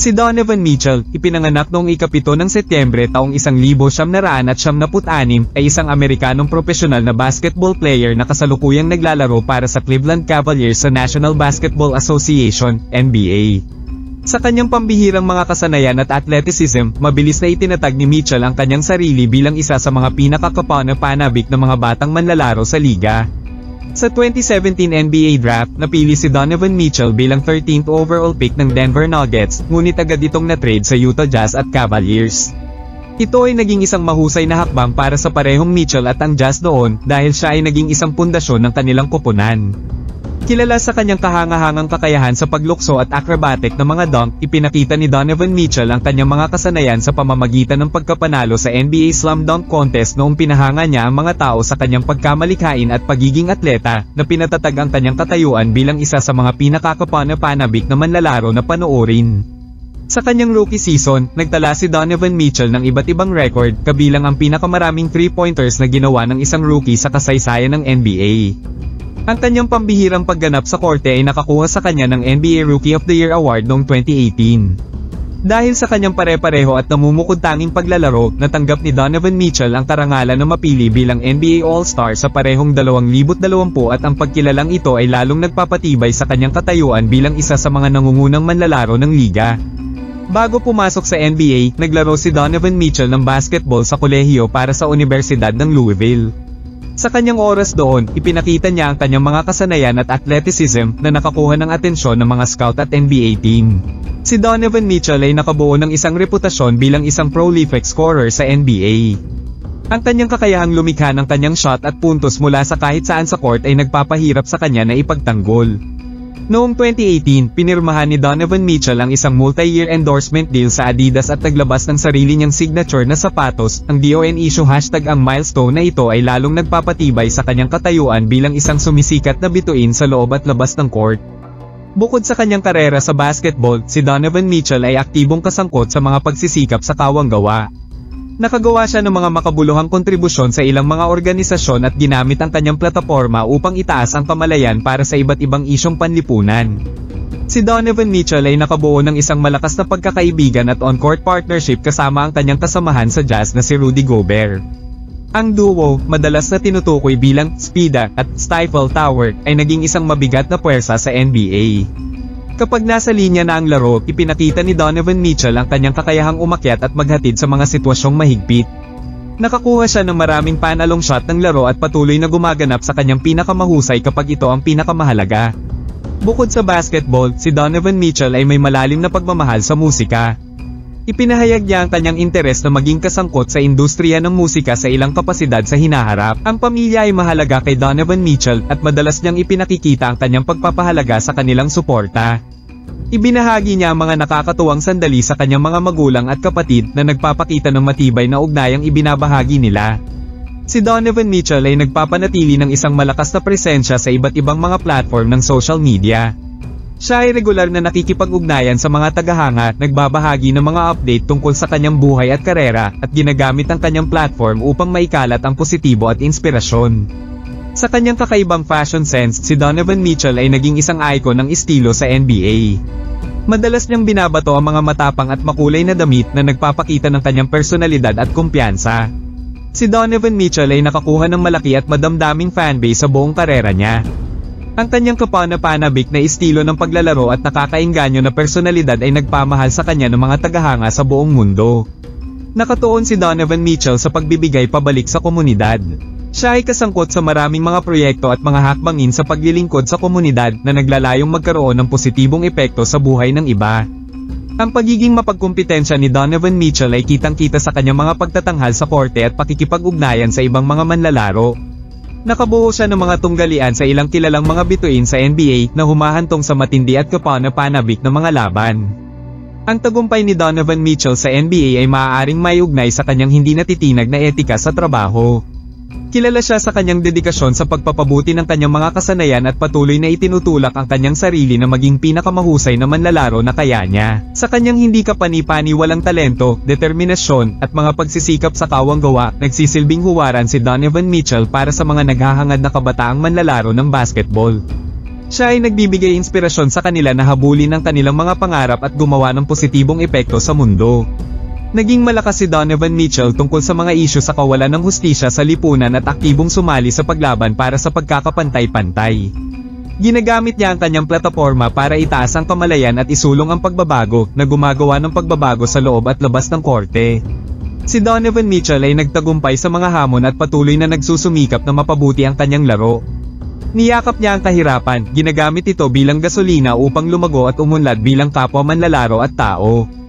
Si Donovan Mitchell, ipinanganak noong ika-7 ng Setyembre taong 1976, ay isang Amerikanong profesional na basketball player na kasalukuyang naglalaro para sa Cleveland Cavaliers sa National Basketball Association, NBA. Sa kanyang pambihirang mga kasanayan at athleticism, mabilis na itinatag ni Mitchell ang kanyang sarili bilang isa sa mga pinakakapanabik na mga batang manlalaro sa liga. Sa 2017 NBA Draft, napili si Donovan Mitchell bilang 13th overall pick ng Denver Nuggets, ngunit agad itong na-trade sa Utah Jazz at Cavaliers. Ito ay naging isang mahusay na hakbang para sa parehong Mitchell at ang Jazz doon, dahil siya ay naging isang pundasyon ng kanilang koponan. Kilala sa kanyang kahangahangang kakayahan sa paglukso at acrobatic na mga dunk, ipinakita ni Donovan Mitchell ang kanyang mga kasanayan sa pamamagitan ng pagkapanalo sa NBA Slam Dunk Contest noong pinahanga niya ang mga tao sa kanyang pagkamalikhain at pagiging atleta, na pinatatag ang kanyang katayuan bilang isa sa mga pinakakapanabik na manlalaro na panoorin. Sa kanyang rookie season, nagtala si Donovan Mitchell ng iba't ibang record, kabilang ang pinakamaraming 3-pointers na ginawa ng isang rookie sa kasaysayan ng NBA. Ang kanyang pambihirang pagganap sa korte ay nakakuha sa kanya ng NBA Rookie of the Year Award noong 2018. Dahil sa kanyang pare-pareho at namumukod-tanging paglalaro, natanggap ni Donovan Mitchell ang karangalan na mapili bilang NBA All-Star sa parehong 2020 at ang pagkilalang ito ay lalong nagpapatibay sa kanyang katayuan bilang isa sa mga nangungunang manlalaro ng liga. Bago pumasok sa NBA, naglaro si Donovan Mitchell ng basketball sa kolehiyo para sa Universidad ng Louisville. Sa kanyang oras doon, ipinakita niya ang kanyang mga kasanayan at athleticism na nakakuha ng atensyon ng mga scout at NBA team. Si Donovan Mitchell ay nakabuo ng isang reputasyon bilang isang prolific scorer sa NBA. Ang kanyang kakayahang lumikha ng kanyang shot at puntos mula sa kahit saan sa court ay nagpapahirap sa kanya na ipagtanggol. Noong 2018, pinirmahan ni Donovan Mitchell ang isang multi-year endorsement deal sa Adidas at naglabas ng sarili niyang signature na sapatos. Ang DON issue hashtag ang milestone na ito ay lalong nagpapatibay sa kanyang katayuan bilang isang sumisikat na bituin sa loob at labas ng court. Bukod sa kanyang karera sa basketball, si Donovan Mitchell ay aktibong kasangkot sa mga pagsisikap sa kawang-gawa. Nakagawa siya ng mga makabuluhang kontribusyon sa ilang mga organisasyon at ginamit ang kanyang plataporma upang itaas ang kamalayan para sa iba't ibang isyong panlipunan. Si Donovan Mitchell ay nakabuo ng isang malakas na pagkakaibigan at on-court partnership kasama ang kanyang kasamahan sa Jazz na si Rudy Gobert. Ang duo, madalas na tinutukoy bilang Spida at Stifle Tower, ay naging isang mabigat na puwersa sa NBA. Kapag nasa linya na ang laro, ipinakita ni Donovan Mitchell ang kanyang kakayahang umakyat at maghatid sa mga sitwasyong mahigpit. Nakakuha siya ng maraming panalong shot ng laro at patuloy na gumaganap sa kanyang pinakamahusay kapag ito ang pinakamahalaga. Bukod sa basketball, si Donovan Mitchell ay may malalim na pagmamahal sa musika. Ipinahayag niya ang kanyang interes na maging kasangkot sa industriya ng musika sa ilang kapasidad sa hinaharap. Ang pamilya ay mahalaga kay Donovan Mitchell at madalas niyang ipinakikita ang kanyang pagpapahalaga sa kanilang suporta. Ibinahagi niya ang mga nakakatuwang sandali sa kanyang mga magulang at kapatid na nagpapakita ng matibay na ugnayang ibinabahagi nila. Si Donovan Mitchell ay nagpapanatili ng isang malakas na presensya sa iba't ibang mga platform ng social media. Siya ay regular na nakikipag-ugnayan sa mga tagahanga, nagbabahagi ng mga update tungkol sa kanyang buhay at karera, at ginagamit ang kanyang platform upang maikalat ang positibo at inspirasyon. Sa kanyang kakaibang fashion sense, si Donovan Mitchell ay naging isang icon ng estilo sa NBA. Madalas niyang binabato ang mga matapang at makulay na damit na nagpapakita ng kanyang personalidad at kumpiyansa. Si Donovan Mitchell ay nakakuha ng malaki at madamdaming fanbase sa buong karera niya. Ang kanyang kapanabik na estilo ng paglalaro at nakakaengganyo na personalidad ay nagpamahal sa kanya ng mga tagahanga sa buong mundo. Nakatuon si Donovan Mitchell sa pagbibigay pabalik sa komunidad. Siya ay kasangkot sa maraming mga proyekto at mga hakbangin sa paglilingkod sa komunidad na naglalayong magkaroon ng positibong epekto sa buhay ng iba. Ang pagiging mapagkumpitensya ni Donovan Mitchell ay kitang-kita sa kanyang mga pagtatanghal sa korte at pakikipag-ugnayan sa ibang mga manlalaro. Nakabuo siya ng mga tunggalian sa ilang kilalang mga bituin sa NBA na humahantong sa matindi at kapanabik na mga laban. Ang tagumpay ni Donovan Mitchell sa NBA ay maaaring maiugnay sa kanyang hindi natitinag na etika sa trabaho. Kilala siya sa kanyang dedikasyon sa pagpapabuti ng kanyang mga kasanayan at patuloy na itinutulak ang kanyang sarili na maging pinakamahusay na manlalaro na kaya niya. Sa kanyang hindi kapani-paniwalang talento, determinasyon, at mga pagsisikap sa kawang-gawa, nagsisilbing huwaran si Donovan Mitchell para sa mga naghahangad na kabataang manlalaro ng basketball. Siya ay nagbibigay inspirasyon sa kanila na habulin ang kanilang mga pangarap at gumawa ng positibong epekto sa mundo. Naging malakas si Donovan Mitchell tungkol sa mga isyu sa kawalan ng hustisya sa lipunan at aktibong sumali sa paglaban para sa pagkakapantay-pantay. Ginagamit niya ang kanyang plataporma para itaas ang kamalayan at isulong ang pagbabago na gumagawa ng pagbabago sa loob at labas ng korte. Si Donovan Mitchell ay nagtagumpay sa mga hamon at patuloy na nagsusumikap na mapabuti ang kanyang laro. Niyakap niya ang kahirapan, ginagamit ito bilang gasolina upang lumago at umunlad bilang kapwa manlalaro at tao.